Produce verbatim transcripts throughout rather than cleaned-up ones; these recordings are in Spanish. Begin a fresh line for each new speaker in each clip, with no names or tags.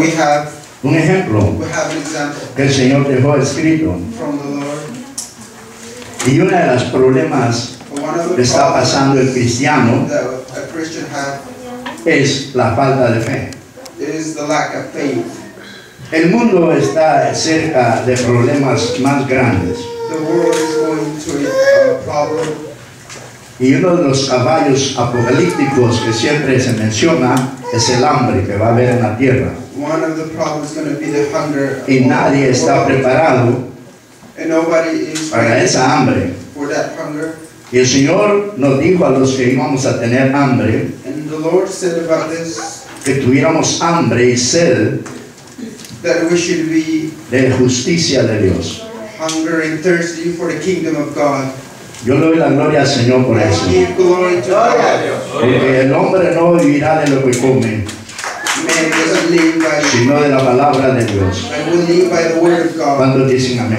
We have,
un ejemplo
we have an example
que el Señor dejó escrito.
from the Lord.
Y uno de los problemas
One of
que
the
está pasando el cristiano
that a Christian has
es la falta de fe.
is the lack of faith.
El mundo está cerca de problemas más grandes.
The world is going to a, a problem.
Y uno de los caballos apocalípticos que siempre se menciona es el hambre que va a haber en la tierra.
One of the problems is going to be the hunger.
Y nadie está preparado
And nobody is
para
ready
esa hambre.
for that hunger.
Y el Señor nos dijo a los que íbamos a tener hambre,
And the Lord said about this
que tuviéramos hambre y sed
that we should be
de justicia de Dios.
hunger and thirsty for the kingdom of God.
Yo le doy la gloria al Señor por eso.
Give glory to God.
Porque el hombre no vivirá de lo que come,
Man doesn't live by
sino de la palabra de Dios.
but will live by the word of God.
¿Cuántos dicen amén?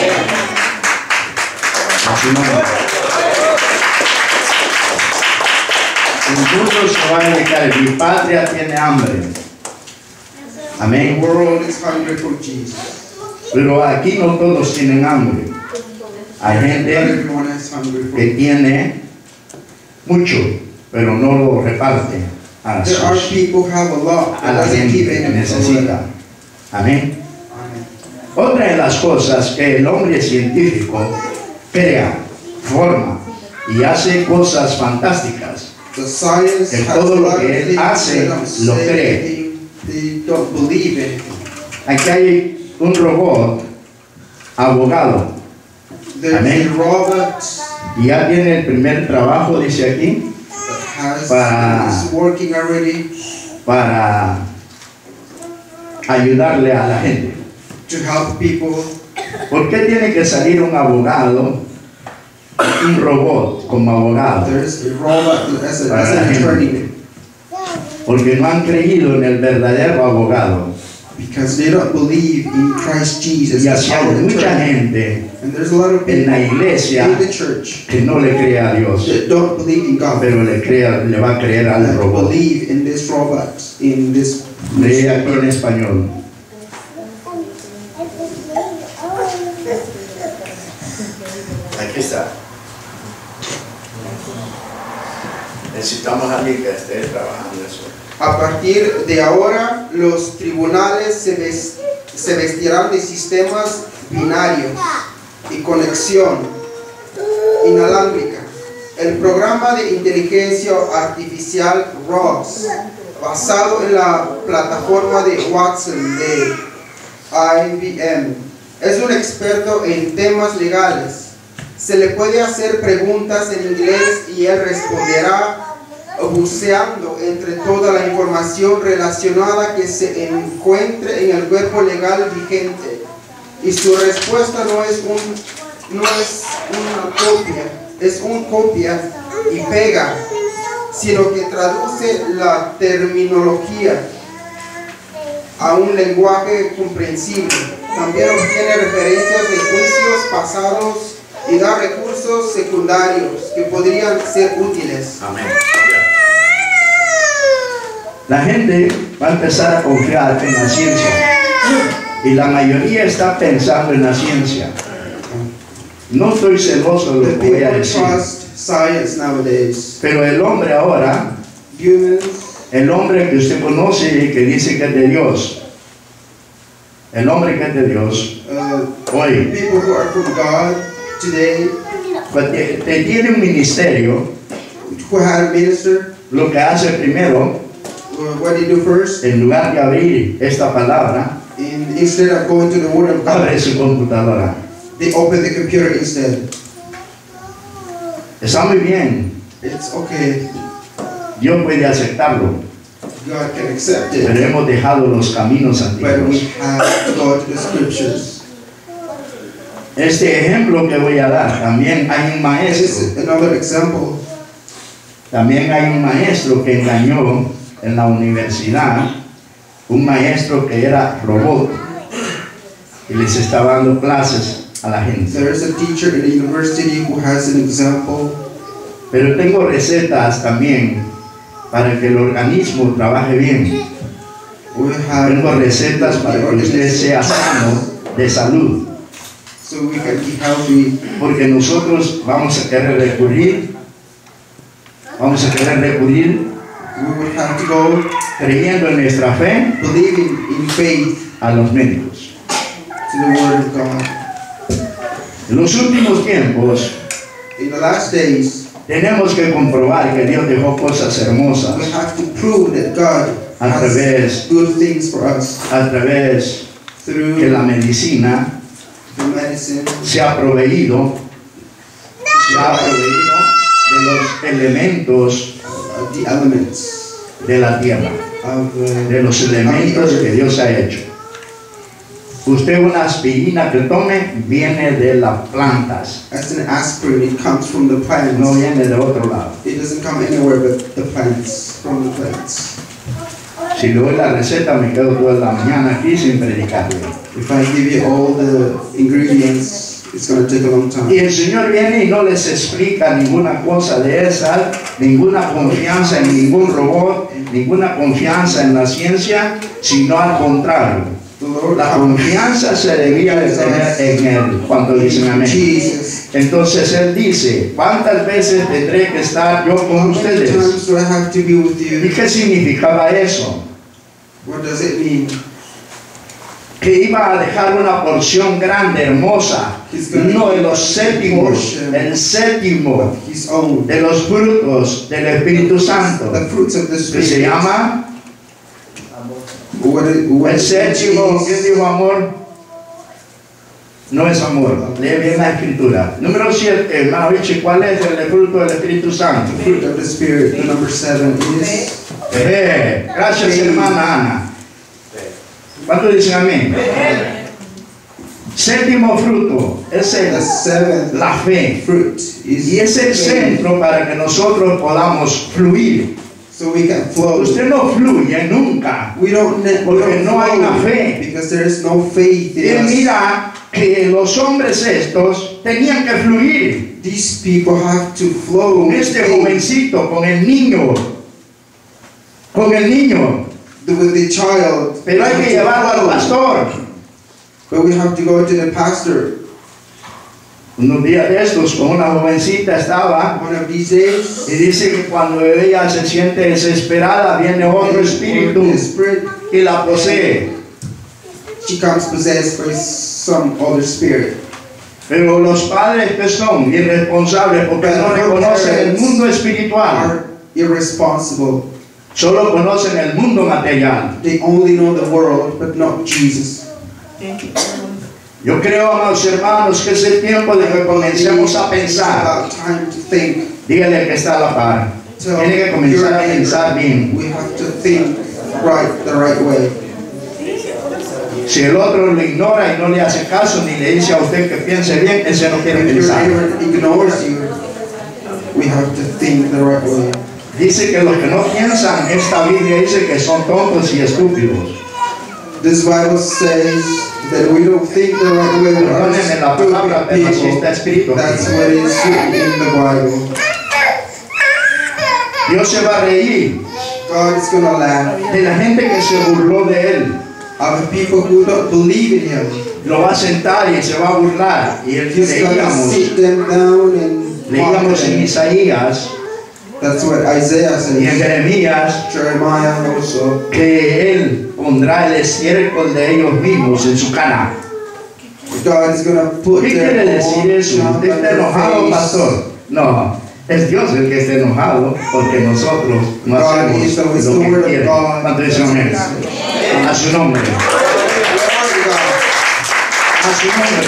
A su nombre. El mundo se va a dedicar, mi patria tiene hambre.
The
Amén.
world is hungry for Jesus.
Pero aquí no todos tienen hambre. Hay
Not
gente
everyone is hungry for
que tiene mucho, pero no lo reparte a,
There are
sus,
people who have a lot
a
that
la
doesn't
gente
give
que
any
necesita. Amén.
Amen.
Otra de las cosas que el hombre científico crea, forma y hace cosas fantásticas.
The science
Que
has
todo
a
lo
lot
que
of
él
things
hace,
they don't
lo
say
cree.
anything, they don't believe anything.
Aquí hay un robot abogado
There's
Amén.
a robot
y ya tiene el primer trabajo, dice aquí,
that has
Para-
is working already
para ayudarle a la gente.
to help people.
¿Por qué tiene que salir un abogado, un robot como abogado?
There's a robot as, a,
Para
as
la
an
gente.
attorney
Porque no han creído en el verdadero abogado.
because they don't believe in Christ Jesus
Y
as
así
our
hay mucha
attorney.
gente
And there's a lot of
en
people
la iglesia
in the church
que no le cree a Dios,
that don't believe in God.
pero le, crea, le va a creer al
That
robot.
believe in this robot, in this.
Lee aquí en español. Aquí está. Necesitamos a alguien que esté trabajando eso.
A partir de ahora, los tribunales se, ves- se vestirán de sistemas binarios y conexión inalámbrica. El programa de inteligencia artificial R O S, basado en la plataforma de Watson de I B M, es un experto en temas legales. Se le puede hacer preguntas en inglés y él responderá buceando entre toda la información relacionada que se encuentre en el cuerpo legal vigente. Y su respuesta no es, un, no es una copia, es un copia y pega, sino que traduce la terminología a un lenguaje comprensible. También obtiene referencias de juicios pasados y da recursos secundarios que podrían ser útiles.
Amén. La gente va a empezar a confiar en la ciencia y la mayoría está pensando en la ciencia. No estoy celoso de
The
lo que voy a
people
decir,
trust science nowadays.
pero el hombre ahora,
Humans,
el hombre que usted conoce y que dice que es de Dios, el hombre que es de Dios,
uh,
hoy,
people who are from God today,
pues, te, te tiene un ministerio,
who had a minister,
lo que hace primero,
uh, what they do first,
en lugar de abrir esta palabra,
in, instead of going to the Word of God,
abre su computadora.
they open the computer instead.
Está muy bien,
It's okay,
Dios puede aceptarlo,
God can accept
pero
it,
hemos dejado los caminos
but we
antiguos.
have to go to the scriptures.
Este ejemplo que voy a dar, también hay un
This
maestro,
is another example.
también hay un maestro que engañó en la universidad, un maestro que era robot y les estaba dando clases a la gente.
There's a teacher in the university who has an example.
Pero tengo recetas también para que el organismo trabaje bien.
We have
Tengo recetas para que usted sea sano de salud.
so we can be healthy.
Porque nosotros vamos a querer recurrir, vamos a querer recurrir
We would have to go
creyendo en nuestra fe
believing in faith
a los médicos.
to the Word of God.
En los últimos tiempos
In the last days,
tenemos que comprobar que Dios dejó cosas hermosas
we have to prove that God
a
has
través,
good things for us
a través
through
que la medicina
the medicine,
se ha proveído, se ha proveído de los elementos
of the elements,
de la tierra,
of, uh,
de los elementos que Dios ha hecho. Usted una aspirina que tome viene de las plantas,
as an aspirin, it comes from the plants.
no viene de otro lado.
It doesn't come anywhere but the plants, from the plants.
Si le doy la receta me quedo toda la mañana aquí sin predicarle.
If I give you all the ingredients, it's going to take a long time.
Y el Señor viene y no les explica ninguna cosa de esa, ninguna confianza en ningún robot, ninguna confianza en la ciencia, sino al contrario.
The Lord
La
comes
confianza se debía de tener en Él, cuando dicen
in
amén.
Jesus.
Entonces Él dice, ¿cuántas veces tendré que estar yo
How
con
many
ustedes?
times do I have to be with
¿Y
you?
qué significaba eso?
What does it mean?
Que iba a dejar una porción grande, hermosa, no de los séptimos, el séptimo
His own.
de los frutos del Espíritu Santo,
The fruits of the
que
Spirit.
se llama
What it, what
el
it
séptimo. ¿Quién
is,
dijo amor? No es amor, lee bien la escritura. Número siete, hermano Richie, ¿cuál es el fruto del Espíritu Santo?
the fruit of the Spirit. The number seven is
Eh, gracias hermana Ana. ¿Cuántos dicen amén? Séptimo fruto es
the
el,
seventh
la fe.
fruit. Is
Y es el
faith.
centro para que nosotros podamos fluir.
So we can flow.
Usted no fluye nunca.
We don't, ne- we
Porque
don't
no hay
flow
una fe.
because there is no faith
Y
in us.
mira que los hombres estos tenían que fluir.
These people have to flow
Con
with
este
faith.
jovencito, con el niño. Con el niño.
With the child.
Pero hay que llevarlo al pastor.
But we have to go to the pastor.
Unos días de estos, con una jovencita estaba.
One of these days,
Y dice que cuando ella se siente desesperada, viene otro espíritu
the spirit,
y la posee.
she comes possessed by some other spirit.
Pero los padres que son irresponsables porque no reconocen el mundo espiritual,
Are irresponsible.
solo conocen el mundo material.
They only know the world, but not Jesus.
Yo creo, amados hermanos, que es el tiempo de que comencemos a
It's
pensar.
about time to think.
Dígale que está a la par.
So
Tiene que comenzar a pensar bien.
we have to think right, the right way.
Si el otro lo ignora y no le hace caso ni le dice a usted que piense bien, ese no quiere
If your
pensar.
neighbor ignores you, we have to think the right way.
Dice que los que no piensan, esta Biblia dice que son tontos y estúpidos.
This Bible says that we don't think the right way. We are
Perdónenme la palabra, pero así
stupid
está
people.
escrito.
That's what is written in the Bible.
Dios se va a reír
God is going to laugh
de la gente que se burló de él.
at the people who don't believe in Him.
Lo va a sentar y se va a burlar. Y él
He's going to
leíamos,
sit them down and mock
leíamos en
them.
Isaías
That's what Isaiah
y en
says.
Jeremías
Jeremiah also.
que él pondrá el estiércol de ellos mismos en su cara.
God is going to put
¿Qué quiere
their
decir
own
eso?
junk
¿Usted
on
está
their
enojado,
face.
pastor? No, es Dios el que está enojado porque nosotros no
God
hacemos
is the, it's the
lo que
word of
quiere.
God.
¿Cuánto dicen amén? A su nombre, a su nombre.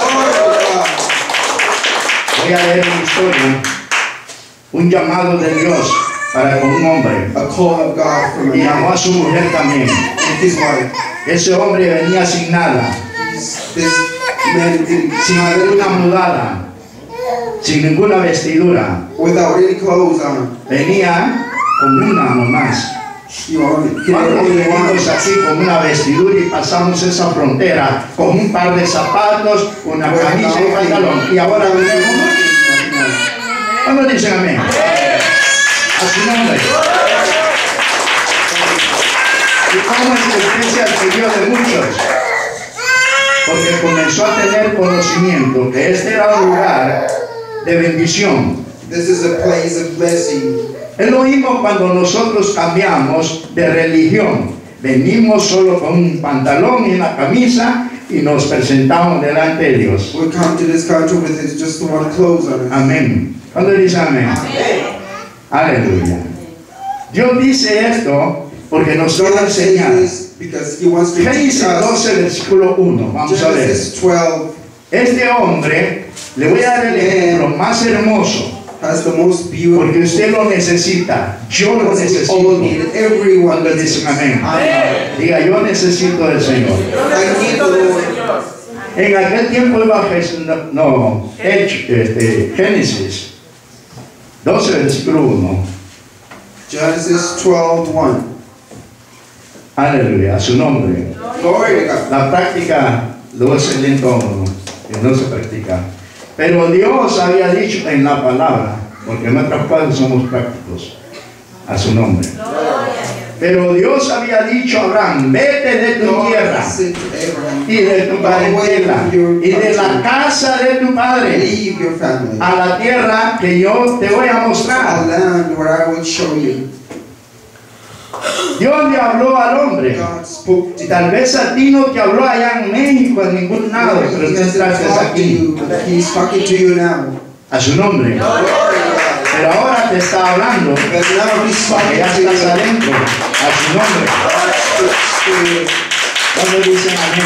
Voy a leer una historia, un llamado de Dios para con un hombre.
A call of God from a
Y llamó
man
a su mujer también.
and his wife.
Ese hombre venía sin nada,
He's, this man didn't
sin ninguna mudada, sin ninguna vestidura.
without any clothes on.
Venía con una nomás.
You only, he
Cuando
only
venimos
one.
aquí con una vestidura y pasamos esa frontera con un par de zapatos, una camisa y pantalón. Y ahora venimos. ¿Cuándo dicen amén? A su nombre. ¿Y cómo es que usted se adquirió de muchos? Porque comenzó a tener conocimiento que este era un lugar de bendición.
This is a place of blessing.
Es lo mismo cuando nosotros cambiamos de religión. Venimos solo con un pantalón y una camisa y nos presentamos delante de Dios.
We come to this country with just one clothes on it.
Amén. ¿Cuándo dice amén?
Amén.
Aleluya. Dios dice esto porque nos quiere
God says
enseñar.
this because He wants to teach
Génesis
us.
doce, versículo uno. Vamos a ver.
Genesis twelve
Este hombre, le voy a dar el ejemplo más hermoso.
has the most beautiful.
Porque usted lo necesita. Yo lo
Because we all need
necesito.
it. Everyone
Cuando
needs
dicen
it.
amén.
Amen.
Diga, yo necesito del Señor.
I need the Lord.
En aquel tiempo iba Jes- no, no Hech- este, Génesis doce, versículo uno.
Genesis twelve one.
Aleluya, a su nombre.
Glory to God.
La práctica luego se lento que no se practica. Pero Dios había dicho en la palabra, porque en otras cosas somos prácticos, a su nombre. Pero Dios había dicho a Abraham, vete de tu
God
tierra
said to Abraham,
y de tu
"Go away
parentela
from your
y de la
country,
casa de tu padre
leave your family,
a la tierra que yo te voy a
to a
mostrar."
land where I will show you."
Dios le habló al hombre.
God spoke to
Y tal vez a ti no te habló allá en México, en ningún lado, pero
He
tú
hasn't
entraste
talked to
aquí,
you, but He's talking to you now.
a su nombre.
Glory to God.
Pero ahora te está hablando,
But now He's
que
talking
ya
to you.
estás adentro, a su nombre.
Spirit.
Cuando dicen amén.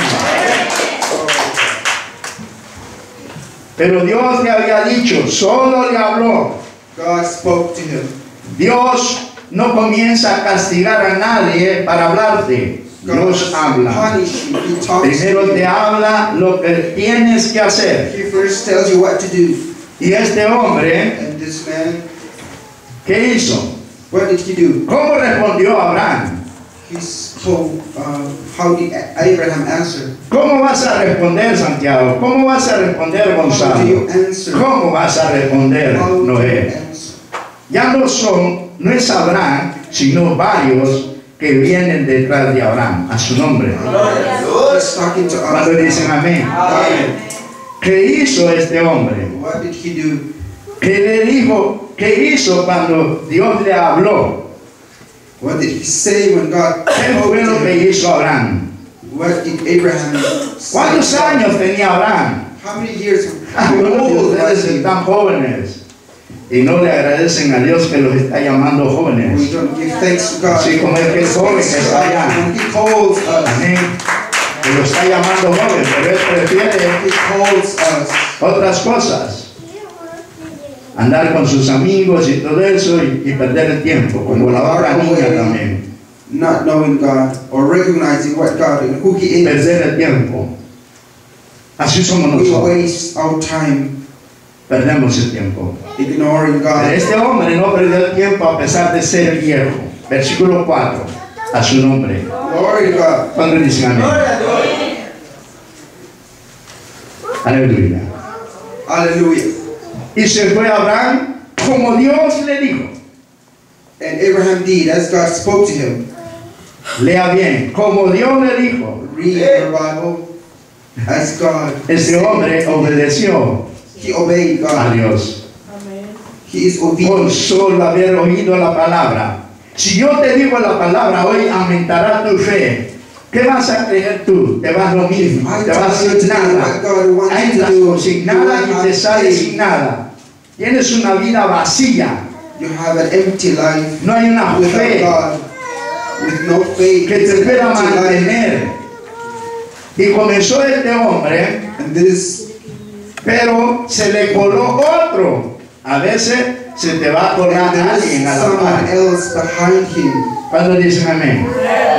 Pero Dios le había dicho, solo le habló.
God spoke to him.
Dios no comienza a castigar a nadie para hablarte.
God
Dios habla.
punish you. He talks
Primero
to
te
you.
habla lo que tienes que hacer.
He first tells you what to do.
Y este hombre,
And this man,
¿qué hizo?
what did he do?
¿Cómo respondió Abraham?
He spoke. Uh, how did Abraham answer?
¿Cómo vas a responder, Santiago? ¿Cómo vas a responder,
How do
Gonzalo?
you answer?
¿Cómo vas a responder,
How do you
Noé?
answer?
Ya no son, no es Abraham, sino varios que vienen detrás de Abraham, a su nombre.
He's talking to us.
Cuando dicen amén.
Amen.
¿Qué hizo este hombre?
What did he do?
¿Qué le dijo? ¿Qué hizo cuando Dios le habló?
What did he say when God
¿Qué
spoke
fue lo
to
que
him?
hizo Abraham?
What did Abraham
¿Cuántos
say?
años tenía Abraham?
How many years?
Ah,
How
bueno,
old was
ustedes
he?
están jóvenes y no le agradecen a Dios que los está llamando
We
jóvenes.
don't give thanks to God.
Así como es que el joven que está allá.
When He calls us,
Amén. Que lo está llamando joven, pero él prefiere
He calls us.
otras cosas. Andar con sus amigos y todo eso y, y perder el tiempo, como la otra niña también.
Not knowing God or recognizing what God and who He is.
Perder el tiempo. Así somos
We
nosotros.
waste our time
Perdemos el tiempo.
ignoring
Pero
God.
este hombre no perdió el tiempo a pesar de ser viejo. Versículo cuatro. A su nombre.
Glory to God.
Cuando dicen amén. Aleluya.
Hallelujah.
Y se fue Abraham como Dios le dijo.
And Abraham did as God spoke to him.
Lea bien. Como Dios le dijo.
Read your Bible as God.
Este
said.
hombre obedeció
He obeyed
a
God.
Dios.
He is
Por
obedient.
solo haber oído la palabra. Si yo te digo la palabra hoy, aumentará tu fe. ¿Qué vas a creer tú? Te vas lo mismo.
I
Te vas
tell you
sin
today
nada.
what God wants you to
Entras
do.
con sin
You
nada
will
y
have
te sales
faith.
sin nada. Tienes una vida vacía.
You have an empty life
No hay una
without
fe
God. With no faith,
que
it's
te
an
pueda
empty life.
mantener. Y comenzó este hombre,
And this,
pero se le coló otro. A veces se te va a colar
and there
alguien
is
a la
someone
par.
else behind him.
Cuando dicen amén.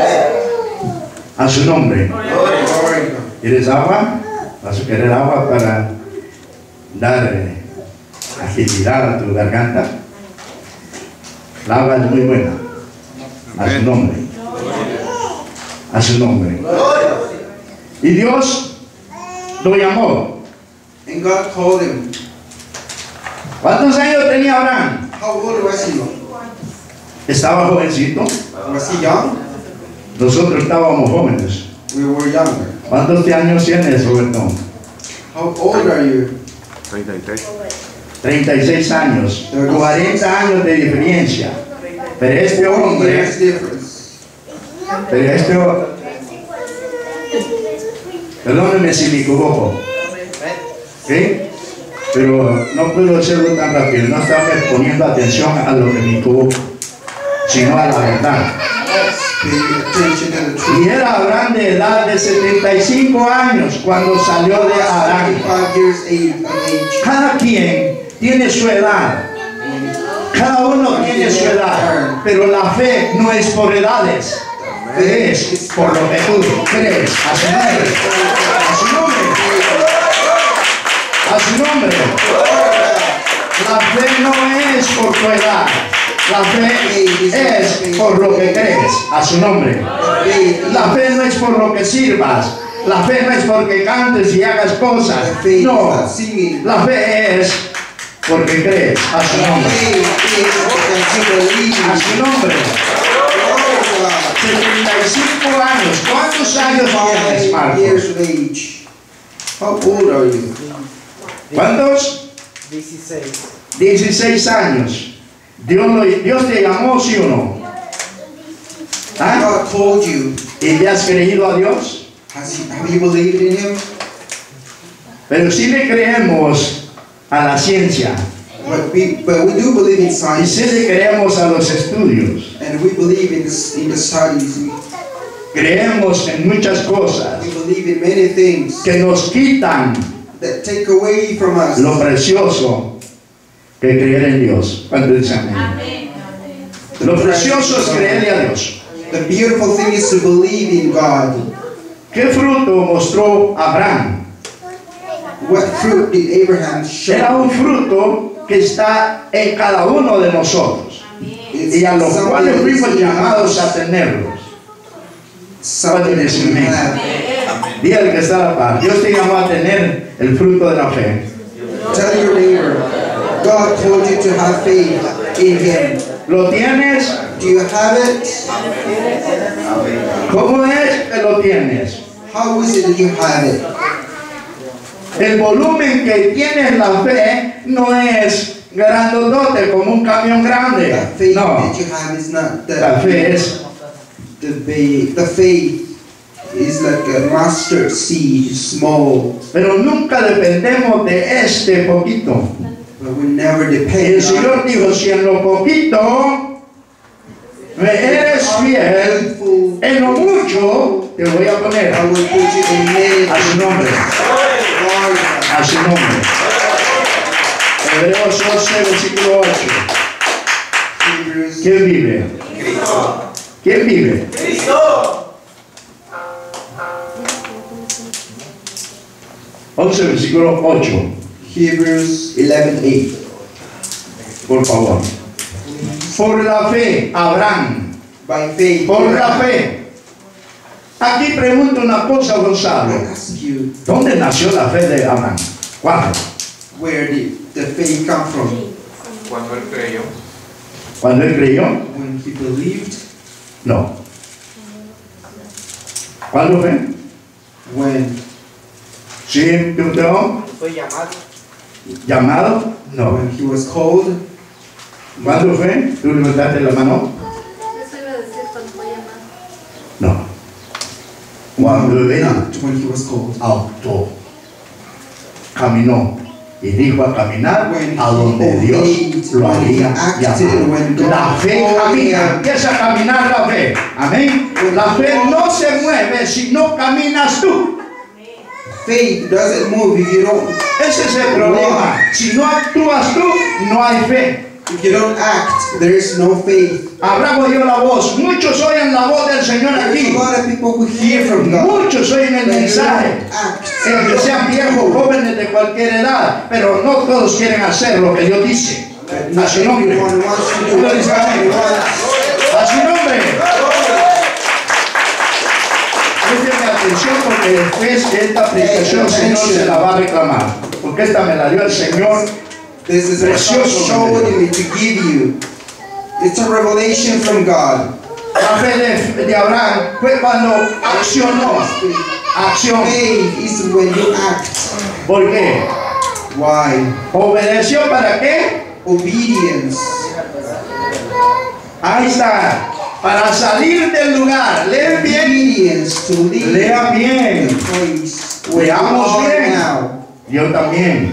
A su nombre.
Glory to God.
¿Quieres agua? ¿Vas a querer agua para dar eh, agilidad a tu garganta? La agua es muy buena. A su nombre. A su nombre. Y Dios lo llamó.
And God called him.
¿Cuántos años tenía Abraham?
How old was he?
Estaba jovencito.
Was he young?
Nosotros estábamos jóvenes.
We were younger.
¿Cuántos años tienes, Roberto?
How old are you?
treinta y tres.
treinta y seis años. cuarenta años de diferencia. Pero este
forty
hombre,
years difference.
pero este hombre, perdónenme si me equivoco. ¿Sí? Pero no puedo hacerlo tan rápido. No estaba poniendo atención a lo que me equivoco, sino a la verdad.
Pay attention to the truth.
Y era Abraham de edad de setenta y cinco años cuando salió de Arán.
seventy-five years age- of age.
Cada quien tiene su edad. Cada uno tiene su edad. Pero la fe no es por edades. Fe es por lo que tú crees. A su nombre. A su nombre. A su nombre. La fe no es por tu edad. La fe es por lo que crees. A su nombre. La fe no es por lo que sirvas. La fe no es porque cantes y hagas cosas. No. La fe es porque crees. A su nombre. A su nombre. setenta y cinco años. ¿Cuántos años tienes, Marcos?
Years of age. How old are you?
¿Cuántos?
dieciséis.
dieciséis años. Dios, lo- Dios te llamó, ¿sí o no? ¿Ah?
God told you.
¿Y le has creído a Dios?
Has he, have you believed in Him?
Pero si le creemos a la ciencia
But we, but we do believe in
y
science,
si le creemos a los estudios,
and we believe in the, in the studies. We,
creemos en muchas cosas
we believe in many things
que nos quitan
that take away from us
lo precioso que creer en Dios. ¿Cuánto dicen amén? Lo precioso es creerle a Dios.
The beautiful thing is to believe in God.
¿Qué fruto mostró Abraham?
What fruit did Abraham
Era
show?
un fruto que está en cada uno de nosotros
It's
y a los
something
cuales
that is
fuimos
in
llamados
us.
a tenerlos.
Something that we have.
Dígale que está a la par. Dios te llamó a tener el fruto de la fe.
Tell your neighbor, God told you to have faith in Him.
¿Lo tienes?
Do you have it?
¿Cómo es que lo tienes?
How is it that you have it?
El volumen que tienes la fe no es grandotote como un camión grande.
The faith
No,
that you have is not
la
the
fe es
the faith. The faith is like a mustard seed, small,
pero nunca dependemos de este poquito.
but we never
El
depend
Señor
on
dijo, si en lo poquito me eres fiel,
faithful.
en lo mucho te voy a poner.
I will put you in many
A su nombre,
Lord,
a su nombre. Hebreos once, versículo ocho.
Hebrews
¿Quién vive? ¿Quién vive? once, versículo ocho,
Hebrews eleven eight.
por favor. Por la fe, Abraham.
By faith,
Por la fe. Aquí pregunto una cosa,
I
Gonzalo.
ask you,
¿Dónde nació la fe de Abraham? ¿Cuándo?
where did the faith come from?
Cuando él creyó.
¿Cuando él creyó?
When he believed?
No. ¿Cuándo fue?
When
¿Sí, Timoteo?
Fue llamado.
¿Llamado? No.
when he was called?
¿Cuándo fue? ¿Tú levantaste la mano?
Eso iba a decir cuando fue llamado.
No. Cuando él
Not when he was called.
auto caminó y dijo a caminar
When
a donde
he
Dios
obeyed,
lo
when he
había
acted,
llamado.
when God
La fe
called
camina,
him.
empieza a caminar la fe. Amén. La fe no se mueve si no caminas tú.
Faith doesn't move if you don't
Ese es el problema. Si no actúas tú, no hay fe.
if you don't act, there is no faith.
Abraham oyó la voz. Muchos oyen la voz del Señor
There's
aquí.
a lot of people who hear from God.
Muchos oyen el
But you
mensaje.
don't act.
El que sean viejos, jóvenes de cualquier edad, pero no todos quieren hacer lo que Dios dice.
But
A
not
su nombre.
everyone wants to do what God wants.
A su nombre. Presten atención porque después de esta predicación el Señor se la va a reclamar. Porque esta me la dio el Señor.
This is what God
Precioso.
showed me to give you. It's a revelation from God.
La fe de, de Abraham fue cuando accionó. Acción.
Faith is when you act.
¿Por qué?
Why?
¿Obedeció para qué?
Obedience.
Ahí está. Para salir del lugar. Leen bien.
Obedience to leave
Lea bien.
the place.
Leamos
We are
bien.
now.
Yo también.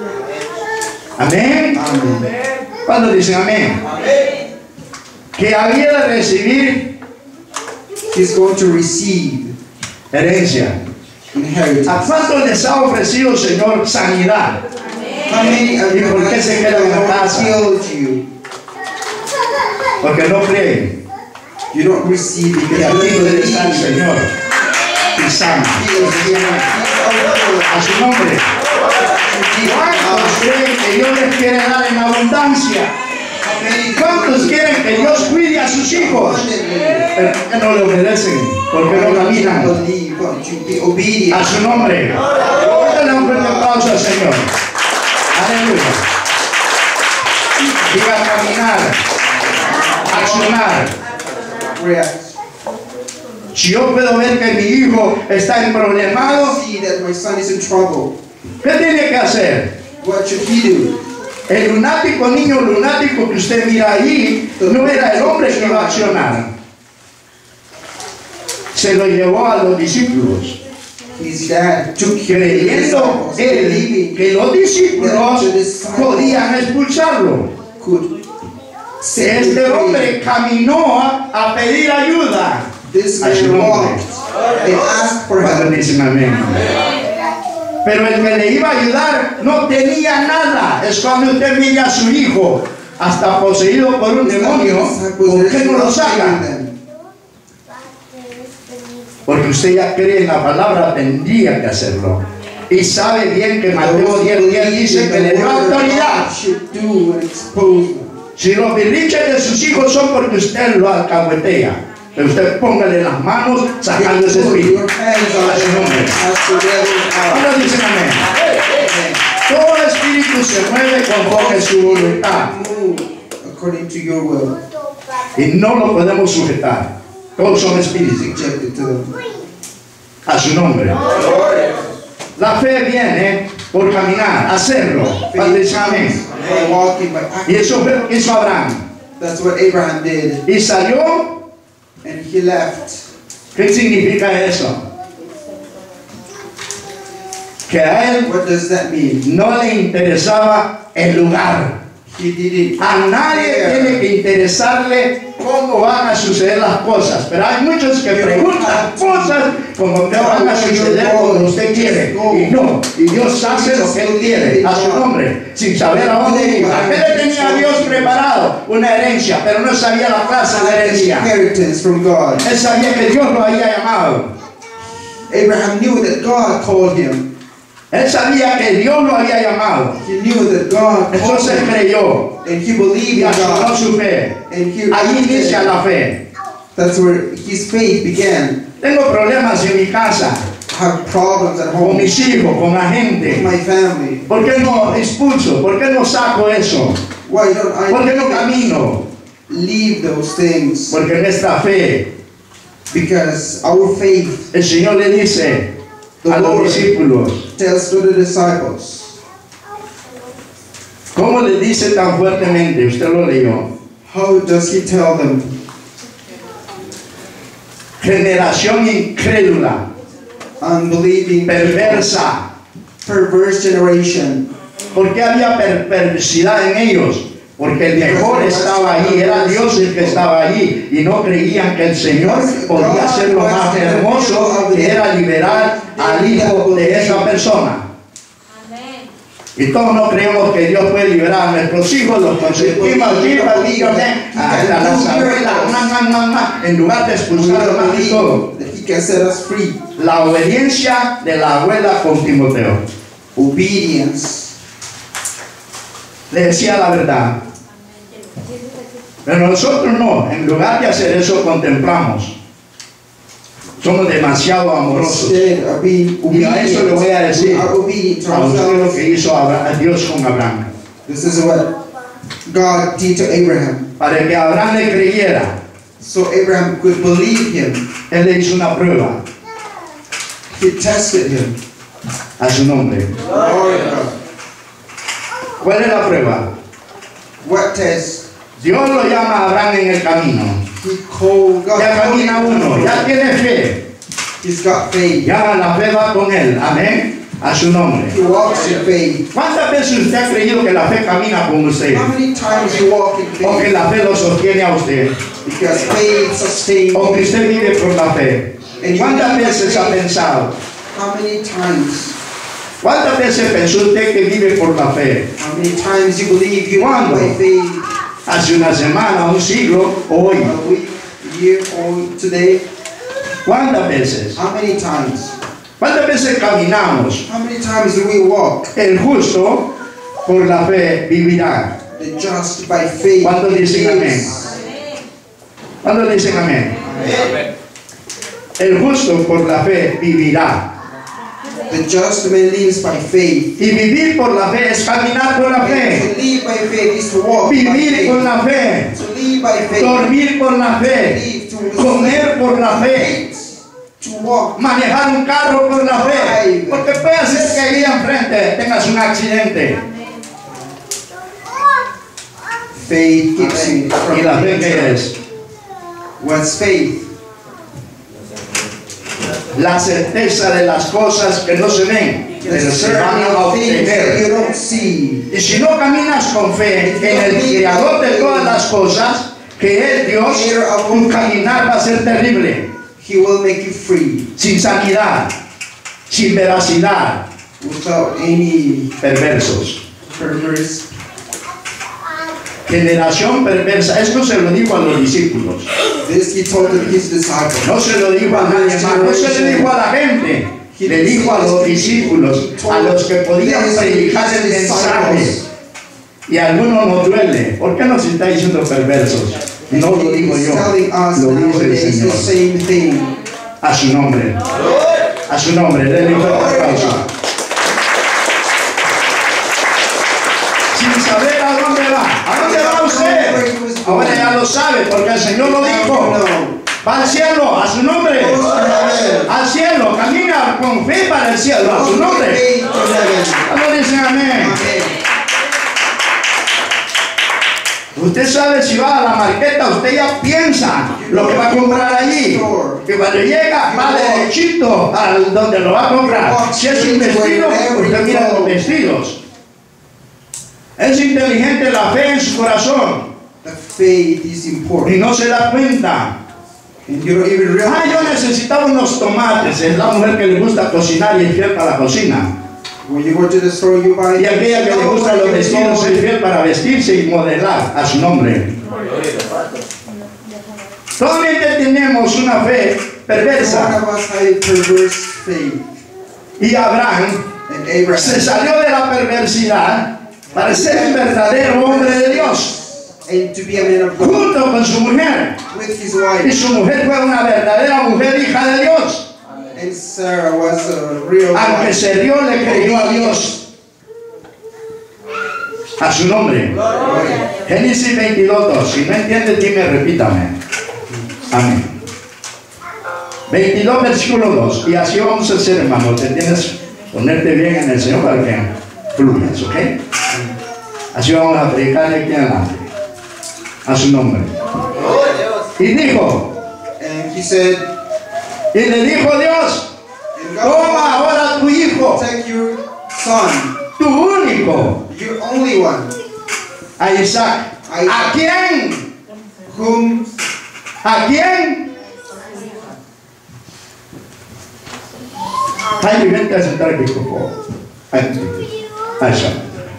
Amén.
Amen.
¿Cuándo dicen amén? Que había de recibir
He's going to receive
herencia.
inheritance.
¿A cuántos les ha ofrecido el Señor sanidad?
How many of
¿Y
you
por qué se quedan en la
Lord
casa?
healed you?
Porque no creen
You don't receive it
que
because
aquí
you
donde
don't
está el
believe.
Señor y sana.
He is healing.
A su nombre. ¿Cuántos creen que Dios les quiere dar en abundancia? ¿Cuántos quieren que Dios cuide a sus hijos? Pero ¿por qué no le obedecen? ¿Por qué no caminan? A su nombre. Dale un fuerte aplauso al Señor. Aleluya. Diga caminar. Accionar. Si yo puedo ver que mi hijo está en problemado,
See that my son is in trouble.
¿qué tiene que hacer?
What should he do?
El lunático, niño lunático que usted mira ahí, no era el hombre que iba a accionar. Se lo llevó a los discípulos,
His dad took him to the
creyendo
disciples,
él
believing
que los discípulos podían expulsarlo.
could set him
Este
free.
hombre caminó a pedir ayuda.
This
A su
man
nombre.
walked and asked for
Cuando
help.
dicen amén. Pero el que le iba a ayudar no tenía nada. Es cuando usted mira a su hijo hasta poseído por un demonio, ¿por qué no lo saca? Porque usted ya cree en la palabra, tendría que hacerlo. Y sabe bien que Mateo diez diez dice que le dio autoridad. Si los berrinches de sus hijos son porque usted lo alcahuetea, pero usted póngale las manos sacando ese espíritu. A su nombre. ¿Cuándo dicen amén? Todo espíritu se mueve conforme a su voluntad
According to your will,
y no lo podemos sujetar. Todos son espíritus.
subjected to them.
A su nombre. La fe viene por caminar, hacerlo. ¿Cuándo dicen amén?
By walking, by
Y
acting.
eso fue lo que hizo Abraham.
That's what Abraham did.
Y salió.
And he left.
¿Qué significa eso? Que a él
What does that mean?
no le interesaba el lugar.
He didn't
A nadie tiene que interesarle cómo van a suceder las cosas. Pero hay muchos que preguntan cosas como que van a suceder como usted quiere. Y no, y Dios hace lo que Él quiere, a su nombre, sin saber a dónde iba. ¿Qué le tenía a Dios preparado? Una herencia, pero no sabía la clase de herencia.
inheritance from God.
Él sabía que Dios lo había llamado.
Abraham knew that God called him.
Él sabía que Dios lo había llamado.
He knew that God called
Entonces
him.
creyó
And he believed
y
in
asumió
God.
su fe.
And he
Allí inicia la fe.
That's where his faith began.
Tengo problemas en mi casa,
I have problems at
con
home
mis hijos, con la
with
gente.
my family.
¿Por qué no expulso? ¿Por qué no saco eso?
Why don't I
¿Por qué no camino?
leave those things?
Porque nuestra fe,
Because our faith
el Señor le dice a los discípulos,
tells to the disciples.
¿cómo le dice tan fuertemente? Usted lo leyó.
How does he tell them?
Generación incrédula,
Unbelieving,
perversa.
perverse generation.
¿Por qué había per- perversidad en ellos? Porque el mejor estaba allí, era Dios el que estaba allí, y no creían que el Señor podía hacer lo más hermoso, que era liberar al hijo de esa persona. Y todos no creemos que Dios puede liberar a nuestros hijos, los consentimos, hijas, hijos, hasta las abuelas, ma, ma, ma, ma, en lugar de
We
expulsarlos
don't
más y todo.
believe that he can set us free.
La obediencia de la abuela con Timoteo.
Obedience.
Le decía la verdad. Pero nosotros no, en lugar de hacer eso contemplamos. Somos demasiado amorosos.
Instead of being
Y a eso le voy a
obedient,
decir
we are obedient to
a usted lo
ourselves.
que hizo Abra- a Dios con Abraham.
This is what God did to Abraham.
Para que Abraham le creyera,
So Abraham could believe him.
Él le hizo una prueba
He tested him.
a su nombre.
Glory to God.
¿Cuál es la prueba?
What test?
Dios lo llama a Abraham en el camino.
He called God.
Ya camina uno, ya tiene fe.
He's got faith.
Ya la fe va con él. Amén. A su nombre.
He walks in faith.
¿Cuántas veces usted ha creído que la fe camina con usted?
How many times you walk in
O que
faith?
la fe lo sostiene a usted.
Because faith sustains
O que
you.
usted vive por la fe. ¿Cuántas veces ha pensado?
How many times?
¿Cuántas veces pensó usted que vive por la fe?
How many times you believe you live
¿Cuándo?
by faith?
Hace una semana, un siglo, hoy.
A week, a year, or today?
¿Cuántas veces?
How many times?
¿Cuántas veces caminamos?
How many times do we walk?
El justo por la fe vivirá.
The just by faith.
¿Cuántos dicen amén?
lives.
¿Cuántos dicen amén? El justo por la fe vivirá.
The just man lives by faith.
Y vivir por la fe es caminar por la
And
fe.
to live by faith is to walk by
Vivir por
faith.
la fe.
To live by faith.
Dormir por la fe.
Live to
Comer por la fe.
To walk.
Manejar un carro por la fe. Porque puede ser que ahí enfrente tengas un accidente.
Faith keeps you from
¿Y la fe qué
danger.
es?
What's faith?
La certeza de las cosas que no se ven,
The
pero se van
certainty
a
of things that you
obtener.
don't see.
Y si no caminas con fe en el Creador de todas las cosas, que es Dios, tu caminar va a ser terrible.
He will make you free
Sin sanidad, sin veracidad,
without any
perversos.
perverse.
Generación perversa. Esto se lo dijo a los discípulos.
This he told his disciples.
No se lo dijo a nadie más. No se le dijo a la gente. Le dijo a los discípulos, a los que podían predicar el mensaje. Y a algunos nos duele. ¿Por qué nos está diciendo perversos? No lo digo
He's
yo.
telling us
Lo dice el
nowadays the
Señor.
same thing.
A su nombre. A su nombre. Denle un fuerte aplauso. Sin saber a dónde va. ¿A dónde va usted? Ahora ya lo sabe porque el Señor lo dijo. Va al cielo, a su nombre. Al cielo, camina con fe para el cielo, a su nombre.
Faith to heaven.
¿Cuándo dicen amén?
Amen.
Usted sabe si va a la marqueta, usted ya piensa lo que va a comprar allí. Que cuando llega va derechito al donde lo va a comprar. Si es un vestido, usted mira los vestidos. Es inteligente la fe en su corazón
The faith is
y
important.
no se da cuenta.
And you don't even
Ah,
realize.
yo necesitaba unos tomates. Es la mujer que le gusta cocinar y es fiel para la cocina.
When you go to the store, you buy.
Y aquella que le gustan los vestidos es fiel para vestirse y modelar a su nombre. Solamente tenemos una fe
One
perversa.
of us had a perverse faith.
Y Abraham
And
se
Abraham.
salió de la perversidad para ser un verdadero hombre de Dios.
And to be a man of God.
Junto con su mujer.
With his
Y
wife.
su mujer fue una verdadera mujer hija de Dios.
And Sarah was a real
Aunque
wife.
se dio, le creyó a Dios. A su nombre. Génesis veintidós, dos. Si no entiendes, dime, repítame. Amén. veintidós, versículo dos. Y así vamos a hacer, hermano. Te tienes que ponerte bien en el Señor para que fluyas, ¿ok? Así vamos a predicar de aquí en adelante. A su nombre. Y dijo,
And he said,
y le dijo Dios,
and
toma
God,
ahora tu hijo,
take your son,
tu único,
your only one,
a Isaac. ¿A quién?
whom
¿A quién? Jaime, vente a sentar aquí, por favor. Aquí. A Isaac.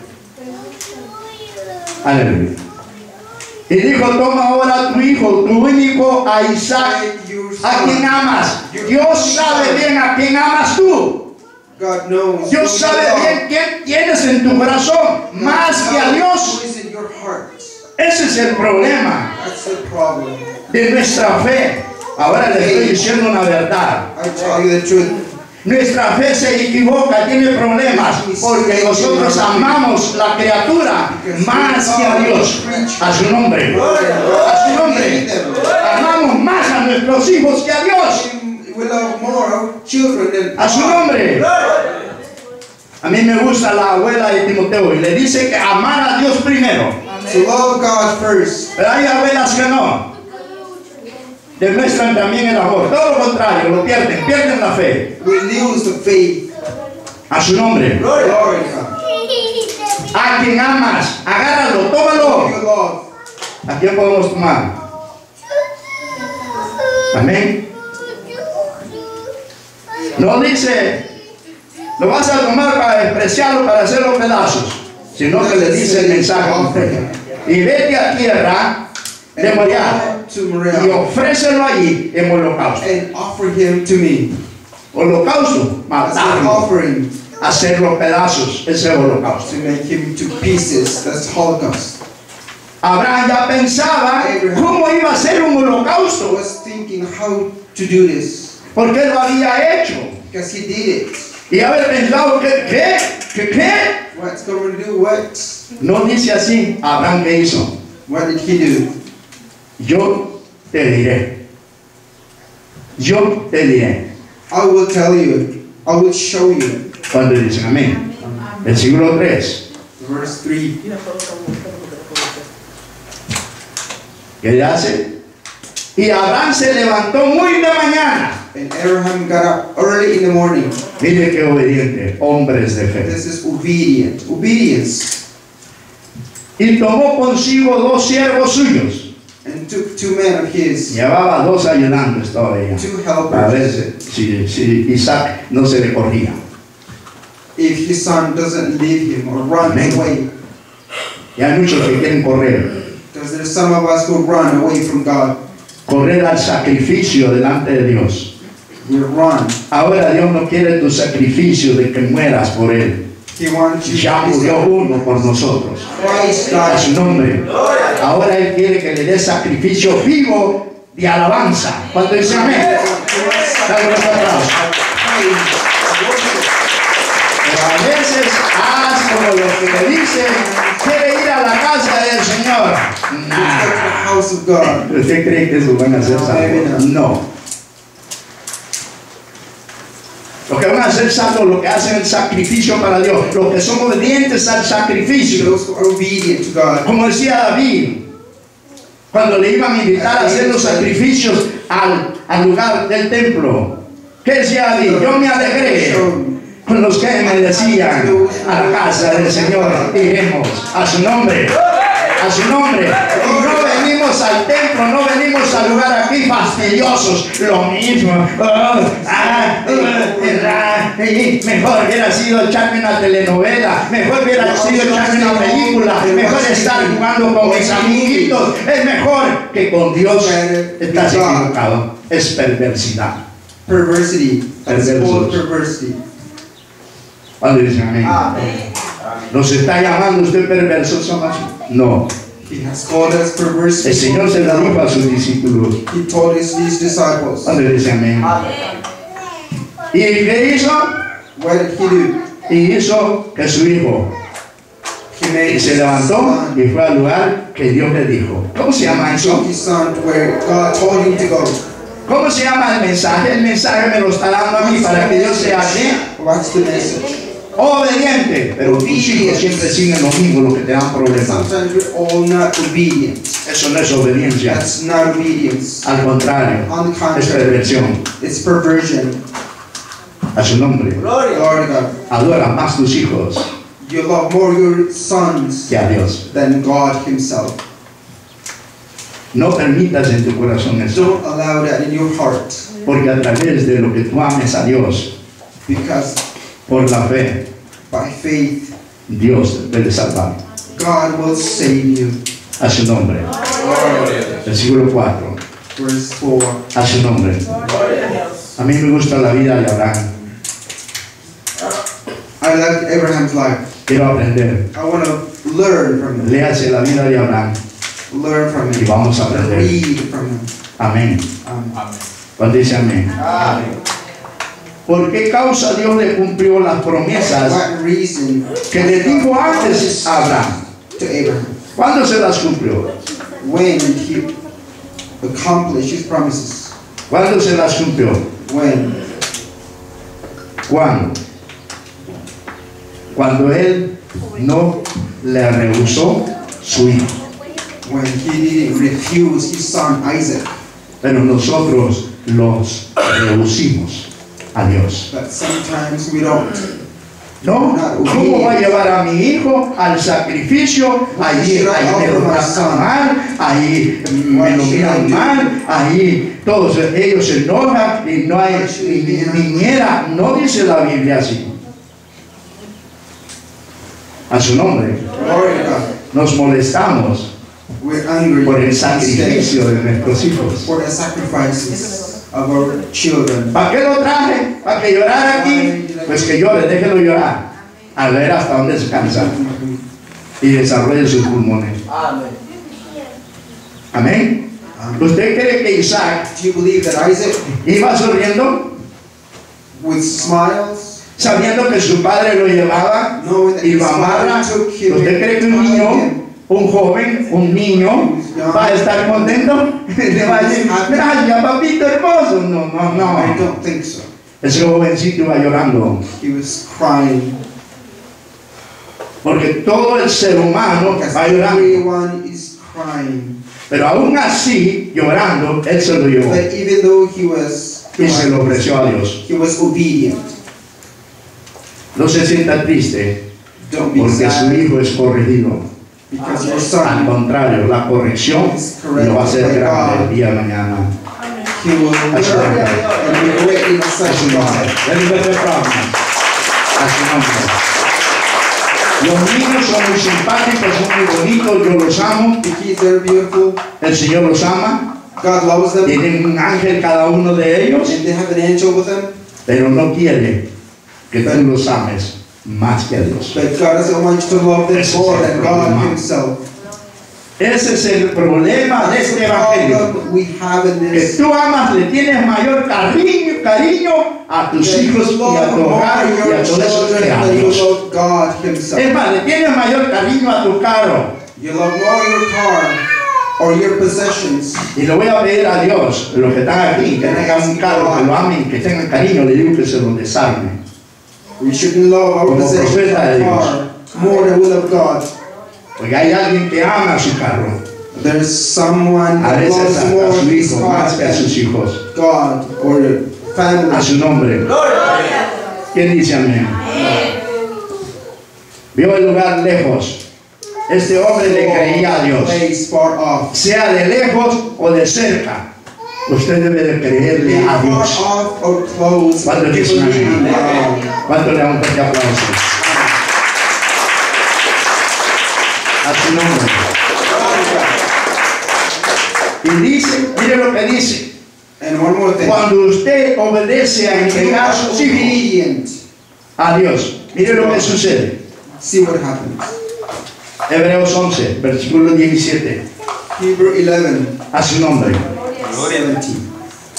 Aleluya. Y dijo, toma ahora tu hijo, tu único, a Isaac,
take your
a quien
son.
amas. Dios sabe bien a quién amas tú.
God knows.
Dios
who
sabe
you are.
bien quién tienes en tu corazón, más que a
Who
Dios.
is in your heart?
Ese es el problema
That's the problem.
de nuestra fe. Ahora le estoy diciendo una verdad.
I tell you the truth.
Nuestra fe se equivoca, tiene problemas, porque nosotros amamos la criatura más que a Dios. A su nombre. A su nombre. Amamos más a nuestros hijos que a Dios.
We love more our children than
A su nombre. A mí me gusta la abuela de Timoteo y le dice que amar a Dios primero.
to love God first.
Pero hay abuelas que no. Demuestran también el amor. Todo lo contrario, lo pierden, pierden la fe.
We lose the faith.
A su nombre.
Glory to God.
A quien amas, agárralo,
Love
tómalo.
your love.
¿A quién podemos tomar? Amén. No dice, lo vas a tomar para despreciarlo, para hacerlo pedazos, sino que le dice el mensaje. Y vete a tierra de Moriah
to
y
Moriah
ofrécelo allí en holocausto.
and offer him to me
Holocausto,
as an
matarlo,
offering
hacerlo pedazos, ese holocausto.
to make him to pieces. That's Holocaust.
Abraham ya pensaba cómo iba a ser un
I
holocausto,
was thinking how to do this
porque él lo había hecho.
because he did it.
Y haber pensado que, ¿qué? ¿Qué qué?
What's going to do? What?
No dice así. Abraham, ¿qué hizo?
What did he do?
Yo te diré. Yo te diré.
I will tell you. I will show you.
Cuando dicen amén. Versículo tres.
Verse three.
¿Qué hace? Y Abraham se levantó muy de mañana.
And Abraham got up early in the morning.
Mire qué obediente, hombres de fe.
This is obedient. Obedience.
Y tomó consigo dos siervos suyos.
And took two men of his,
Llevaba dos ayudantes todavía.
two
A
helpers.
veces, si, si Isaac no se le corría.
If his son doesn't leave him or run
Amen.
away,
Y hay muchos que quieren correr.
because there's some of us who run away from God.
Correr al sacrificio delante de Dios.
We run.
Ahora Dios no quiere tu sacrificio de que mueras por Él.
He wants you
Ya
to be
murió uno por nosotros.
Christ
A su
died.
nombre. Ahora Él quiere que le dé sacrificio vivo de alabanza. Cuando dice amén. Dale un aplauso. Pero a veces haz como los que le dicen, quiere ir a la casa del Señor.
Let's go to
Nah.
the house of God.
¿Usted cree que eso van a hacer salvos? No. Los que van a hacer salvos, los que hacen el sacrificio para Dios, los que son obedientes al sacrificio.
Those who are obedient to God.
Como decía David, cuando le iban a invitar a hacer los sacrificios al, al lugar del templo. ¿Qué decía David? Yo me alegré con los que me decían, a la casa del Señor iremos, a su nombre, a su nombre. Y no venimos al templo, no venimos al lugar aquí fastidiosos, lo mismo. Oh, ah, oh, ah, y mejor hubiera sido echarme una telenovela, mejor hubiera sido echarme una película, mejor estar jugando con mis amiguitos. Es mejor que con Dios. Estás equivocado, es perversidad.
Perversity. That's
Perversos.
called perversity.
Cuando dicen amén. ¿Nos está llamando usted perversos, somos? No.
He has called us perverse.
El Señor se lo dijo a sus discípulos.
He told his, his disciples.
Cuando dicen amén. ¿Y qué hizo?
What did he do?
Y hizo que su hijo
He made
y se
his
levantó
son.
y fue al lugar que Dios le dijo. ¿Cómo se llama
He
eso?
took his son to where God told him to go.
¿Cómo se llama el mensaje? El mensaje me lo está dando a mí para que yo sea así.
What's the message?
Obediente. Pero tus hijos siempre siguen lo mismo, lo que te dan problemas.
Sometimes we're all not obedient.
Eso no es obediencia.
That's not obedience.
Al contrario,
On the
es
contrary,
perversión.
it's perversion.
A su nombre.
Glory to God.
Adora más tus hijos
You love more your sons
que a Dios.
than God Himself.
No permitas en tu corazón eso.
Don't allow that in your heart,
Porque a través de lo que tú ames a Dios,
because
por la fe,
by faith,
Dios te puede salvar.
God will save you.
A su nombre. Versículo cuatro.
Verse four.
A su nombre. A mí me gusta la vida de Abraham.
I like Abraham's life.
Quiero aprender.
I want to learn from him.
Léase la vida de Abraham
Learn from
y
him.
vamos a aprender.
Read from him.
Amén.
Um,
Cuando dice amén. ¿Por qué causa Dios le cumplió las promesas
What reason
que le dijo antes a Abraham?
to Abraham?
¿Cuándo se las cumplió?
When he accomplished his promises.
¿Cuándo se las cumplió?
When?
¿Cuándo? Cuando él no le rehusó su hijo.
When he didn't refuse his son Isaac.
Pero nosotros los rehusamos a Dios.
But sometimes we don't.
No, ¿cómo va a llevar a mi hijo al sacrificio? Allí, ahí me lo tratan mal, ahí me lo miran mal, ahí todos ellos se enojan y no hay ni niñera, no dice la Biblia así. A su nombre.
Glory to God.
Nos molestamos
We're angry
por el sacrificio de nuestros hijos.
for the sacrifices of our children.
¿Para qué lo traje? ¿Para que llorara aquí? Pues que llore, déjelo llorar. A ver hasta dónde se cansa y desarrolle sus pulmones. Amén. ¿Usted cree que Isaac
Do you believe that Isaac,
iba sonriendo,
with smiles,
sabiendo que su padre lo llevaba
knowing that
y
his
lo amarra?
father took him,
¿Usted cree que un niño, un joven, un niño va a estar contento? Le va a decir, gracias papito hermoso. No, no,
I
no.
don't think so.
Ese jovencito iba llorando.
He was crying.
Porque todo el ser humano
Because
va llorando.
everyone is crying.
Pero aún así, llorando, él se lo llevó
But even though he was
y se lo
crying,
ofreció a Dios.
he was obedient.
No se sienta triste
Don't be
porque su
sad
hijo es corregido.
because your
Al
son,
contrario, la corrección lo va a hacer grande el día de mañana.
he will
A su nombre.
and be great in
A su
such
nombre.
God.
Denle fuerte aplauso. A su nombre. Los niños son muy simpáticos, son muy bonitos, yo los amo.
The kids are beautiful.
El Señor los ama.
God loves them.
Tienen un ángel cada uno de ellos,
And they have an angel with them.
pero no quiere que tú los ames más que a Dios.
But God doesn't want you to love them
Ese es
more
el
than
problema.
God Himself.
Ese es el problema de
That's
este
the
evangelio.
problem we have in
Que
this.
tú amas, le tienes mayor cariño, cariño a tus
That
hijos
you
y a
love
tu hogar
more
y a
your
todos esos
children than you
creados.
love God Himself.
Es más, le tienes mayor cariño a tu carro.
You love more your car or your possessions.
Y le voy a pedir a Dios, los que están aquí, que tengan un carro, que lo amen, que tengan cariño, le digo que se lo desarme.
We shouldn't love our
Como
possessions
profeta de
or car more than we love God.
Porque hay alguien que ama su carro.
There's someone
A
that
veces
loves
a, a
more
su
his
hijo más
car
que a sus
than
hijos.
God or your
A
family.
su nombre. ¿Quién dice amén? Vio el lugar lejos. Este hombre le creía a Dios.
Place far off.
Sea de lejos o de cerca, usted debe de creerle a
Far
Dios.
off or close.
¿Cuánto
You
dicen
believe in
amén?
God.
¿Cuánto le damos este aplauso? A su nombre. Y dice, mire lo que dice.
And one more thing.
Cuando usted obedece a
When you
entregar
are
sus hijos
obedient,
a Dios, mire lo que sucede.
see what happens.
Hebreos once, versículo diecisiete.
Hebrew eleven,
A su nombre.
seventeen.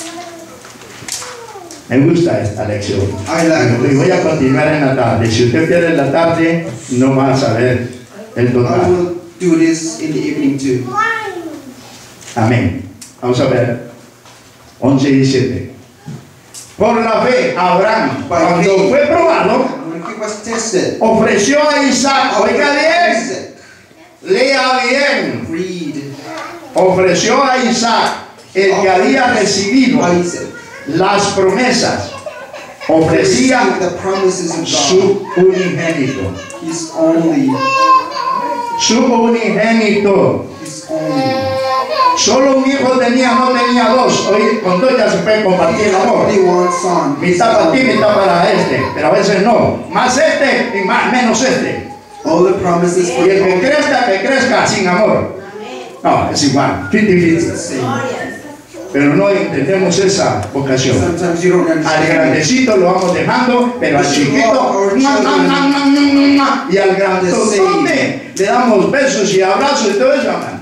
Me gusta esta lección.
I like
Y voy
this.
a continuar en la tarde. Si usted pierde en la tarde, no va a saber el
I
total.
will do this in the evening too.
Amén. Vamos a ver. once y diecisiete. Por la fe, Abraham, cuando fue probado,
When he was tested,
ofreció a Isaac. Oiga bien.
Isaac,
Lea bien.
read
Ofreció a Isaac, el que había recibido
Isaac.
las promesas. Ofrecía
Received the promises of God.
su unigénito.
His only,
Su unigénito.
his only.
Solo un hijo tenía, no tenía dos. Hoy con dos ya se puede compartir el amor.
Only one son.
Mitad para ti, mitad para este. Pero a veces no. Más este y más, menos este.
All the promises for
Y el que
all
crezca, que crezca sin amor. No, es igual. cincuenta
is the
cincuenta.
same.
Pero no entendemos esa vocación.
Sometimes you don't
Al
understand.
grandecito lo vamos dejando, pero al chiquito, ¡mua, mua, mua, mua, mua, mua! Y al grandote le damos besos y abrazos y todo eso, hermano.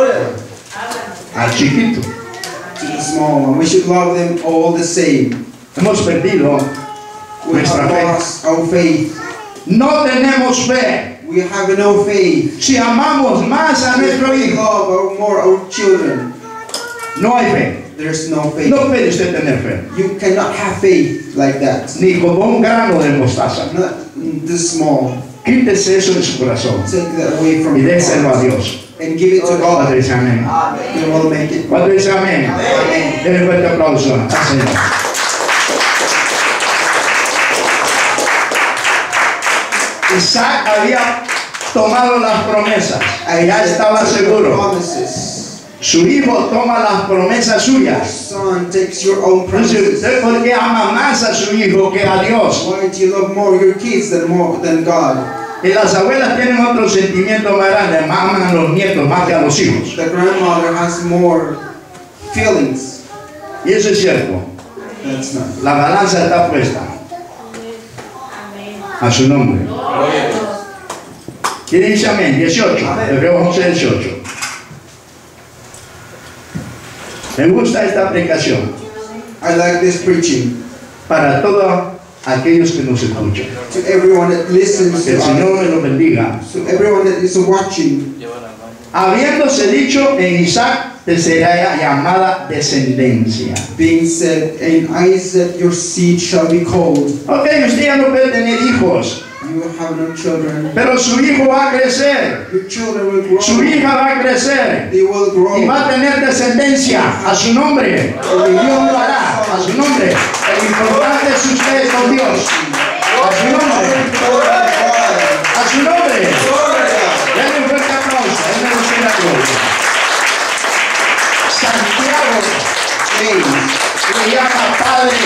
Al chiquito.
To the small one. We should love them all the same.
Hemos perdido
We
nuestra
have
fe.
lost our faith.
No tenemos fe.
We have no faith.
Si amamos más a nuestro
We
hijo,
love our, more our children.
no hay fe.
There's no faith.
No puede usted tener fe.
You cannot have faith like that.
Ni como un grano de mostaza.
Not this small.
Quítese eso de su corazón
Take that away from
y
your
déselo a
heart
Dios.
and give it to
Cuando
God.
dice amén.
He will make it.
Cuando dice amén.
Amen.
Denle un fuerte aplauso al Señor. Isaac había tomado las promesas. Ya estaba seguro.
Promises.
Su hijo toma las promesas suyas.
Son takes your own
Entonces,
promises.
¿usted por qué ama más a su hijo que a Dios?
Why do you love more your kids than more than God?
Y las abuelas tienen otro sentimiento más grande, aman a los nietos más que a los hijos.
The grandmother has more feelings.
Y eso es cierto.
That's not.
La balanza está puesta a su nombre. ¿Quién dice amén? dieciocho. Hebreos once, dieciocho. Me gusta esta aplicación
I like this preaching.
para todos aquellos que nos escuchan.
To everyone that listens
Que
to
el Señor me
us,
lo bendiga.
to everyone that is watching,
Habiéndose dicho, en Isaac te será llamada descendencia.
being said, in Isaac your seed shall be called.
Ok, usted ya no puede tener hijos,
You have no children.
pero su hijo va a crecer,
Your children will grow.
su hija va a crecer
They will grow.
y va a tener descendencia a su nombre. Y Dios lo hará a su nombre. El importante es usted con Dios. A su nombre. A su nombre. Denle un fuerte aplauso. Él merece la gloria. Santiago le llama padre.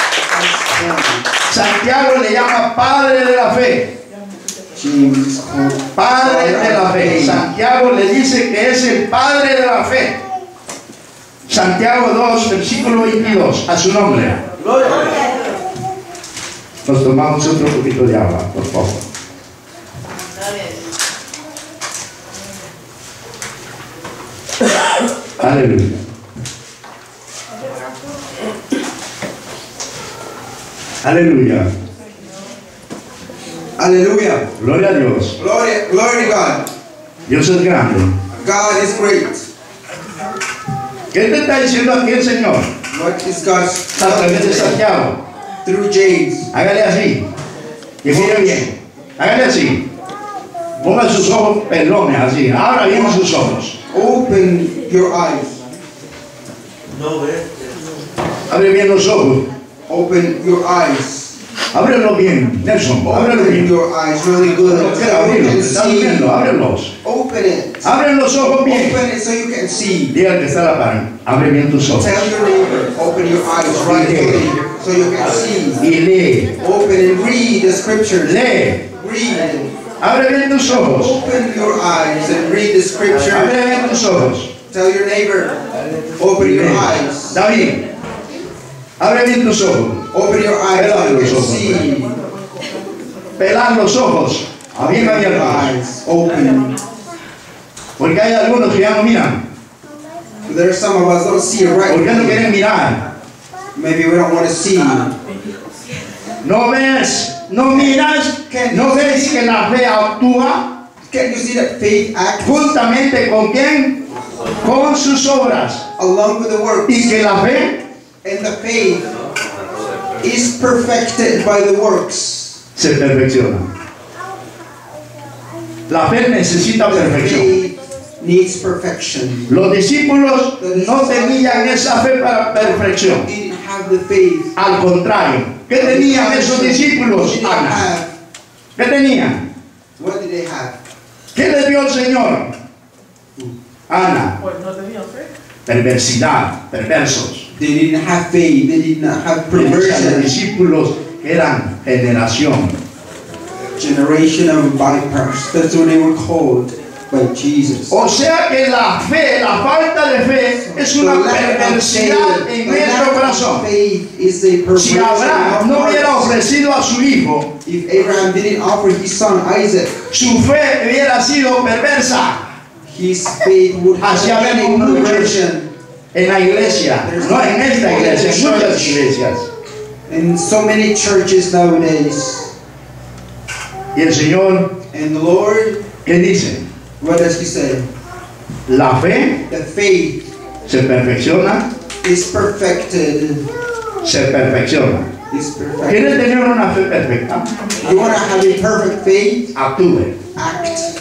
Santiago le llama padre de la fe.
James is called
Padre de la fe. Santiago le dice que es el padre de la fe. Santiago dos, versículo veintidós, a su nombre. Nos tomamos otro poquito de agua, por favor. Aleluya. Aleluya.
Hallelujah.
Gloria a Dios.
Glory, glory to God.
Dios es grande.
God is great.
¿Qué te está diciendo aquí el Señor?
What is God
A través de Santiago.
through James?
Hágale así. Y mire bien. Hágale así. Ponga sus ojos pelones así. Abra bien sus ojos.
Open your eyes.
Abre bien los ojos.
Open your eyes.
Ábrelo bien, Nelson. Ábrelo
Open
bien.
your eyes really good.
No
So
quiero
you
abrirlo.
can
Está
see.
durmiendo. Ábrelos.
Open it.
Abren los ojos bien.
Open it so you can see.
Diga al que está a la par. Abre bien tus ojos.
Tell your neighbor. Open your eyes right away so you can see.
Y lee.
Open and read the scriptures.
Lee.
Read.
Abre bien tus ojos.
Open your eyes and read the scripture.
Abre bien tus ojos.
Tell your neighbor. Open your eyes.
David. Abre bien tus ojos.
Open your eyes so you can see.
Pelar los ojos. Bien
Open your
abiertos.
eyes. Open.
Porque hay algunos que ya no miran.
There are some of us don't see it right.
¿Por qué no quieren mirar?
Maybe we don't want to see.
¿No ves? ¿No miras? ¿No ves que la fe actúa
Can you see that faith acts
juntamente con quién? Con sus obras.
along with the works?
Y que la fe
And the faith is perfected by the works.
se perfecciona. La fe necesita
The
perfección.
faith needs perfection.
Los discípulos no tenían esa fe para perfección.
They didn't have the faith.
Al contrario, ¿qué tenían esos
What
discípulos?
did they
Ana.
have?
¿Qué tenían?
What did they have?
¿Qué le dio el Señor? Ana.
Pues no tenía fe.
Perversidad, perversos.
They didn't have faith. They did not have
Los
perversion.
discípulos que eran generación.
Generation of vipers. That's what they were called by Jesus.
O sea que la fe, la falta de fe es
The
una
lack of
perversidad
faith,
en
the
nuestro
lack of
corazón.
faith is a
Si
perversion
Abraham
of
no hubiera
hearts.
ofrecido a su hijo,
If Abraham didn't offer his son Isaac,
su fe hubiera sido perversa
his faith would have
Así
been
habemos
a
muchos.
perversion.
en la iglesia, no en esta iglesia, en muchas iglesias.
In so many churches nowadays,
Y el Señor,
and the Lord,
¿qué dice?
what does He say?
La fe
The faith
se perfecciona,
is perfected.
se perfecciona.
Is perfected.
¿Quieres tener una fe perfecta?
You want to have a perfect faith?
Actúe,
Act.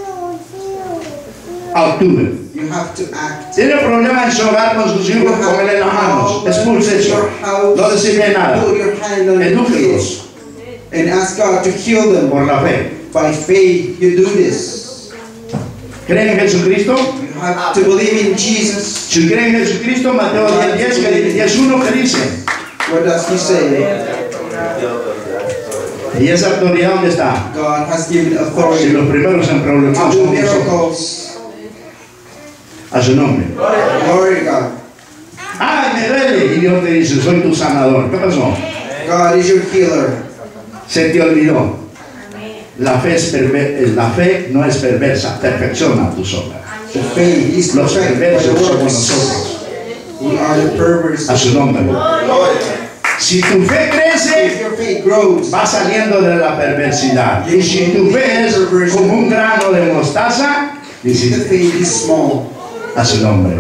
actúe.
You have to act.
Tiene problemas en su hogar con sus hijos, póngale las manos, expulse eso. No le sirve de nada.
Put your hand on your
Edúquelos
kids and ask God to heal them.
por la fe.
By faith, you do this.
¿Creen en Jesucristo?
You have to believe in Jesus.
Si creen en Jesucristo, Mateo diez, diez, que diez uno, que dice.
What does He say?
¿Y esa autoridad dónde está?
God has given
Si
authority
los primeros en
to
problemas
do
son nosotros.
miracles.
A su nombre.
Glory to God.
Ah, me duele. Y Dios te dice, soy tu sanador. ¿Qué pasó?
God is your healer.
Se te olvidó. La fe, es perver- la fe no es perversa, perfecciona tus obras.
The faith is
Los
perfect by
perversos
the
somos
works.
nosotros.
We are the perverse.
A su nombre. Si tu fe
If
crece,
your faith grows,
va saliendo de la perversidad. Y si tu fe es como un grano de mostaza,
the
dice,
faith is small.
a su nombre.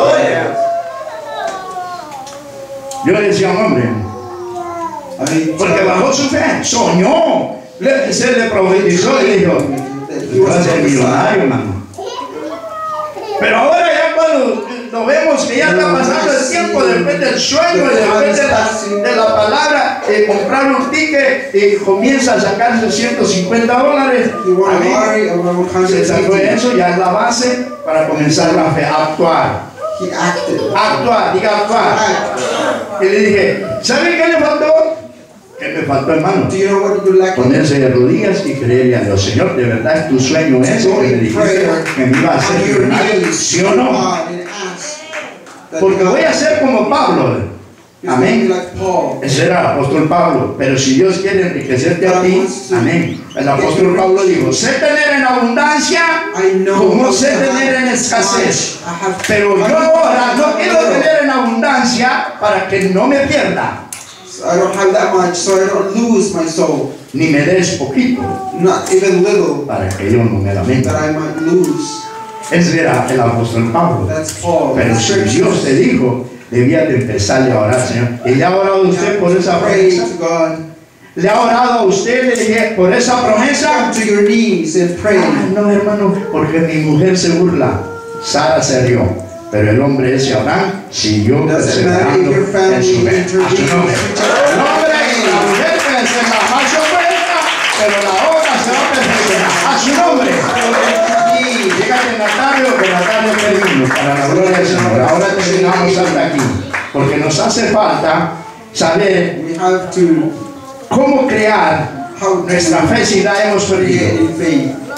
Yo le decía a un hombre,
I
porque bajó su fe, soñó, le- se le profetizó y dijo,
that he
vas a
was
ser millonario, hermano. Pero ahora ya cuando lo vemos que ya está pasando el tiempo después del sueño y después de la, de la palabra, eh, comprar un ticket y comienza a sacarse ciento cincuenta dólares.
He won a
Amén.
lottery of one
Se sacó
hundred fifty.
eso, ya es la base para comenzar la fe, actuar.
He acted.
Actuar, diga actuar.
Act.
Y le dije, ¿sabe qué le faltó? ¿Qué me faltó, hermano?
Do you know what you lack?
Ponerse de rodillas y creerle a Dios. Señor, de verdad es tu sueño ese que me dijiste que me iba a hacer
On your
millonario,
knees
¿sí
to
o no?
God and ask that
Porque
God
voy a ser como Pablo.
is going to be
Amén.
like Paul.
Ese era el apóstol Pablo. Pero si Dios quiere enriquecerte a ti, amén. El apóstol Pablo dijo, sé tener en abundancia
I know
como
how
sé
to
tener en
have
escasez.
much. I have
Pero yo
abundance,
ahora no quiero
little.
tener en abundancia para que no me pierda,
So I don't have that much, so I don't lose my soul.
ni me des poquito
Not even little,
para que yo no me lamente.
that I might lose.
Ese era el apóstol Pablo.
That's Paul.
Pero si Dios te dijo, debía de empezarle a orar, Señor. ¿Y le ha orado usted por esa
Pray
promesa?
to God.
¿Le ha orado a usted, le dije, por esa promesa?
Come to your knees and pray.
Ah, no, hermano, porque mi mujer se burla. Sara se rió, pero el hombre ese Abraham siguió
Doesn't matter
perseverando
if your family
en su fe. A su nombre.
intervenes.
El hombre y la mujer pueden ser la más opuesta, pero la obra se va a perfeccionar. A su nombre. Dígate, Natalia, que Natalia termino para la gloria del Señor. Ahora terminamos hasta aquí, porque nos hace falta saber
We have to
cómo crear
how
nuestra fe si la hemos
create
perdido.
in faith.